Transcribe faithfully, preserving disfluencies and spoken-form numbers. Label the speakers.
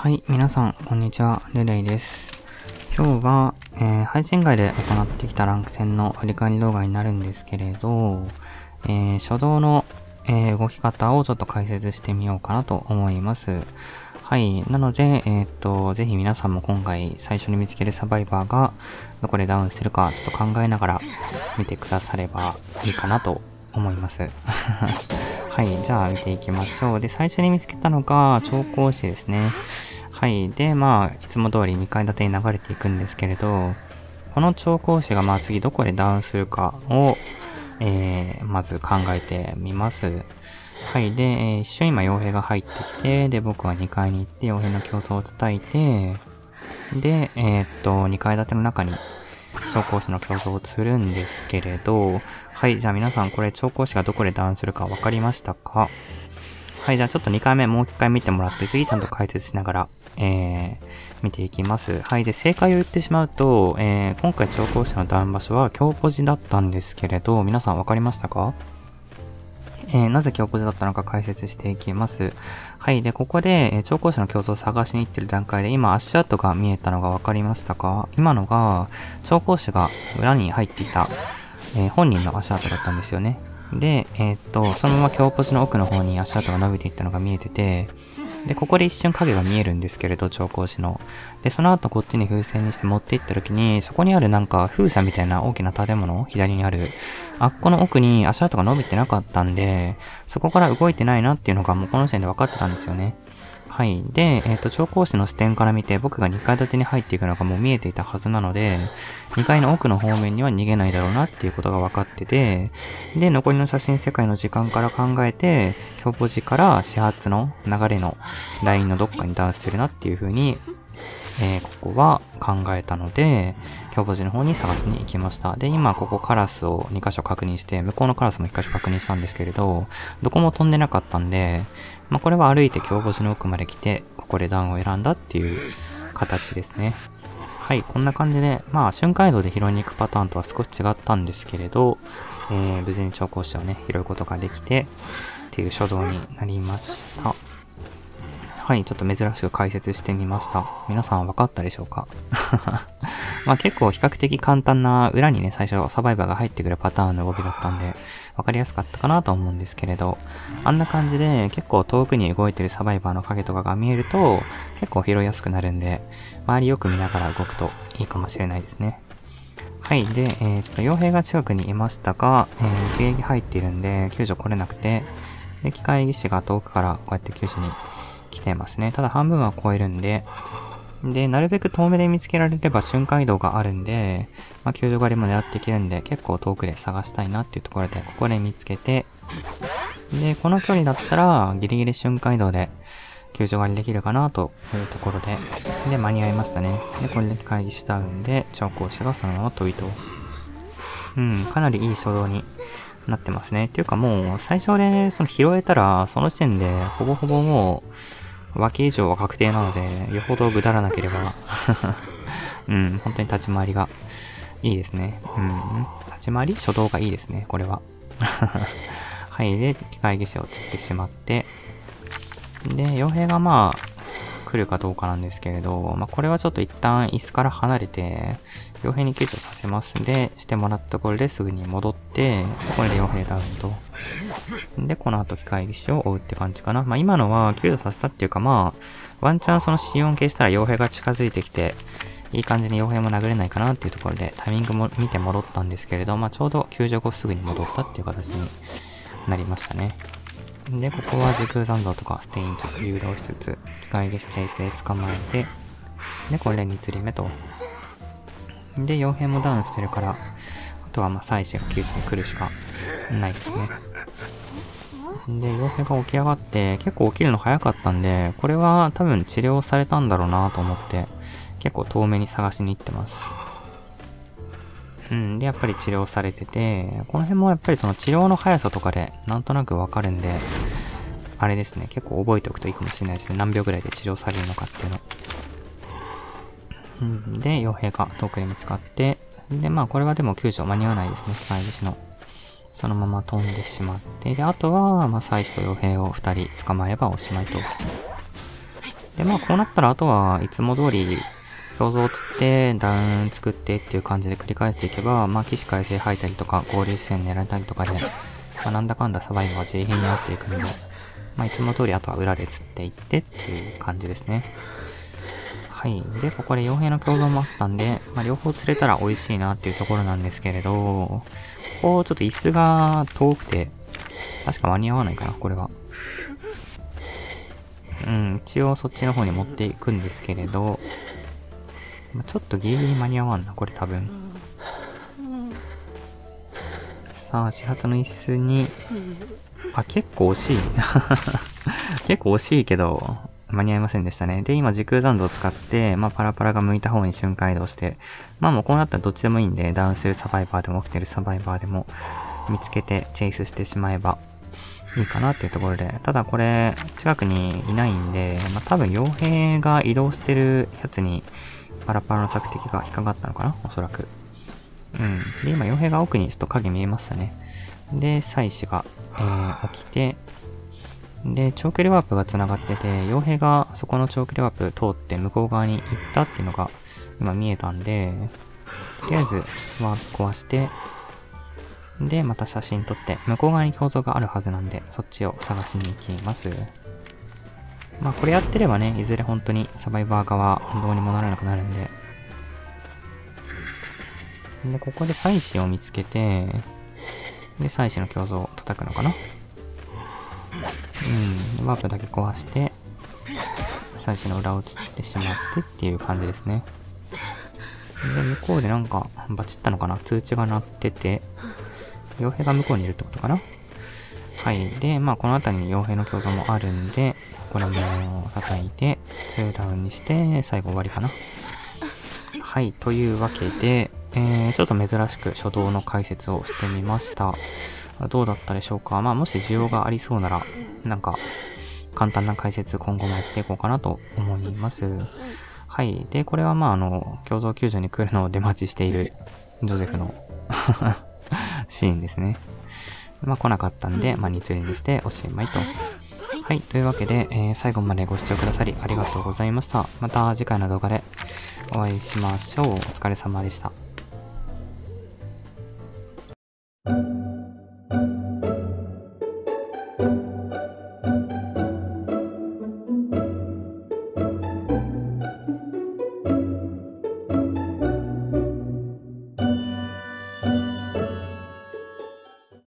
Speaker 1: はい、皆さん、こんにちは。レレイです。今日は、えー、配信外で行ってきたランク戦の振り返り動画になるんですけれど、えー、初動の、えー、動き方をちょっと解説してみようかなと思います。はい。なので、えっと、ぜひ皆さんも今回最初に見つけるサバイバーがどこでダウンするかちょっと考えながら見てくださればいいかなと思います。はい。じゃあ見ていきましょう。で、最初に見つけたのが調光師ですね。はい。で、まあ、いつも通りにかい建てに流れていくんですけれど、この調光師がまあ次どこでダウンするかを、えー、まず考えてみます。はい。で、えー、一瞬今傭兵が入ってきて、で、僕はにかいに行って傭兵の競争を叩いて、で、えー、っと、にかい建ての中に調光師の競争をするんですけれど、はい。じゃあ皆さんこれ調光師がどこでダウンするか分かりましたか？はい。じゃあちょっとにかいめもういっかい見てもらって、次ちゃんと解説しながら、えー、見ていきます。はい。で、正解を言ってしまうと、えー、今回調光師のダウン場所は強ポジだったんですけれど、皆さん分かりましたか？えー、なぜ強ポジだったのか解説していきます。はい。で、ここで、えー、調光師の競争を探しに行ってる段階で、今足跡が見えたのが分かりましたか？今のが、調光師が裏に入っていた、えー、本人の足跡だったんですよね。で、えー、っと、そのまま強ポジの奥の方に足跡が伸びていったのが見えてて、で、ここで一瞬影が見えるんですけれど、調光師の。で、その後こっちに風船にして持っていった時に、そこにあるなんか風車みたいな大きな建物、左にある、あっこの奥に足跡が伸びてなかったんで、そこから動いてないなっていうのがもうこの時点で分かってたんですよね。はい。で、えっと、調光師の視点から見て、僕がにかい建てに入っていくのがもう見えていたはずなので、にかいの奥の方面には逃げないだろうなっていうことが分かってて、で、残りの写真世界の時間から考えて、強ポジから始発の流れのラインのどっかにダウンしてるなっていう風に、えー、ここは考えたので、強ポジの方に探しに行きました。で、今ここカラスをにかしょ確認して、向こうのカラスもいっかしょ確認したんですけれど、どこも飛んでなかったんで、まあ、これは歩いて強ポジの奥まで来て、ここでダウンを選んだっていう形ですね。はい、こんな感じで、まあ、瞬間移動で拾いに行くパターンとは少し違ったんですけれど、えー、無事に調光師をね、拾うことができて、っていう初動になりました。はい、ちょっと珍しく解説してみました。皆さん分かったでしょうか？まあ結構比較的簡単な裏にね、最初サバイバーが入ってくるパターンの動きだったんで、分かりやすかったかなと思うんですけれど、あんな感じで結構遠くに動いてるサバイバーの影とかが見えると、結構拾いやすくなるんで、周りよく見ながら動くといいかもしれないですね。はい。で、えー、っと、傭兵が近くにいましたが、えー、一撃入っているんで、救助来れなくて、で、機械技師が遠くからこうやって救助に来てますね。ただ半分は超えるんで、で、なるべく遠目で見つけられれば瞬間移動があるんで、まあ、救助狩りも狙っていけるんで、結構遠くで探したいなっていうところで、ここで見つけて、で、この距離だったら、ギリギリ瞬間移動で、救助狩りできるかなというところで、で、間に合いましたね。で、これで会議しダウンで、調光師がそのまま飛びと。うん、かなりいい初動になってますね。っていうかもう、最初でその拾えたら、その時点で、ほぼほぼもう、脇以上は確定なので、よほどぐだらなければ、うん、本当に立ち回りがいいですね。うん、立ち回り初動がいいですね、これは。はい、で、機械技師を釣ってしまって、で、傭兵がまあ、来るかどうかなんですけれど、まあこれはちょっと一旦椅子から離れて、傭兵に救助させますんで、してもらったところですぐに戻って、これで傭兵ダウンと。で、この後機械技師を追うって感じかな。まあ今のは救助させたっていうかまあ、ワンチャンその シーよん 系したら傭兵が近づいてきて、いい感じに傭兵も殴れないかなっていうところでタイミングも見て戻ったんですけれど、まあちょうど救助後すぐに戻ったっていう形になりましたね。で、ここは時空残像とかステインと誘導しつつ、機械技師チェイスで捕まえて、で、これでに釣り目と。で、傭兵もダウンしてるから、あとはまあ、妻子が救助に来るしかないですね。で、傭兵が起き上がって、結構起きるの早かったんで、これは多分治療されたんだろうなと思って、結構遠目に探しに行ってます。うん。で、やっぱり治療されてて、この辺もやっぱりその治療の速さとかでなんとなくわかるんで、あれですね、結構覚えておくといいかもしれないですね。何秒ぐらいで治療されるのかっていうの。うん。で、傭兵が遠くで見つかって、で、まあこれはでも救助間に合わないですね。前岸の。そのまま飛んでしまって、で、あとは、まあ、妻子と傭兵をふたり捕まえればおしまいと。 で、まあこうなったらあとはいつも通り、胸像を釣って、ダウン作ってっていう感じで繰り返していけば、まあ起死回生吐いたりとか、合流視線狙えたりとかで、まあなんだかんだサバイバーは自利品になっていくんで、まあいつも通りあとは裏で釣っていってっていう感じですね。はい。で、ここで傭兵の共存もあったんで、まあ両方釣れたら美味しいなっていうところなんですけれど、ここちょっと椅子が遠くて、確か間に合わないかな、これは。うん、一応そっちの方に持っていくんですけれど、まあ、ちょっとギリギリ間に合わんな、これ多分。さあ、始発の椅子に、あ、結構惜しい。結構惜しいけど、間に合いませんでしたね。で、今時空残像を使って、まあパラパラが向いた方に瞬間移動して、まあもうこうなったらどっちでもいいんで、ダウンするサバイバーでも起きてるサバイバーでも見つけてチェイスしてしまえばいいかなっていうところで、ただこれ近くにいないんで、まあ多分傭兵が移動してるやつにパラパラの索敵が引っかかったのかな、おそらく。うん。で、今傭兵が奥にちょっと影見えましたね。で、祭司が、えー、起きて、で、長距離ワープが繋がってて、傭兵がそこの長距離ワープ通って向こう側に行ったっていうのが今見えたんで、とりあえずワープ壊して、で、また写真撮って、向こう側に胸像があるはずなんで、そっちを探しに行きます。まあこれやってればね、いずれ本当にサバイバー側どうにもならなくなるんで。で、ここで祭司を見つけて、で、祭司の胸像を叩くのかな。うん。ワープだけ壊して、祭司の裏を釣ってしまってっていう感じですね。で、向こうでなんか、バチったのかな、通知が鳴ってて、傭兵が向こうにいるってことかな。はい。で、まあ、この辺りに傭兵の胸像もあるんで、これも叩いて、ツーダウンにして、最後終わりかな。はい。というわけで、えー、ちょっと珍しく初動の解説をしてみました。どうだったでしょうか。まあ、もし需要がありそうなら、なんか、簡単な解説今後もやっていこうかなと思います。はい。で、これはまあ、あの、共造救助に来るのを出待ちしているジョゼフのシーンですね。まあ、来なかったんで、まあ、に釣りにしておしまいと。はい。というわけで、えー、最後までご視聴くださりありがとうございました。また次回の動画でお会いしましょう。お疲れ様でした。